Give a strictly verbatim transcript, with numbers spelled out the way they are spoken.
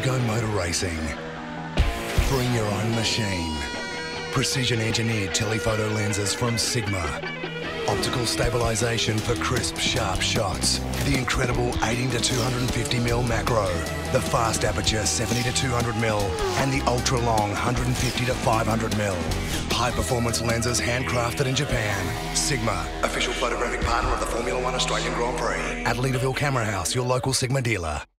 go motor racing. Bring your own machine. Precision engineered telephoto lenses from Sigma. Optical stabilisation for crisp, sharp shots. The incredible eighty to two hundred fifty millimeter macro. The fast aperture seventy to two hundred millimeter. And the ultra long one hundred fifty to five hundred millimeter. High performance lenses handcrafted in Japan. Sigma, official photographic partner of the Formula One Australian Grand Prix. At Leederville Camera House, your local Sigma dealer.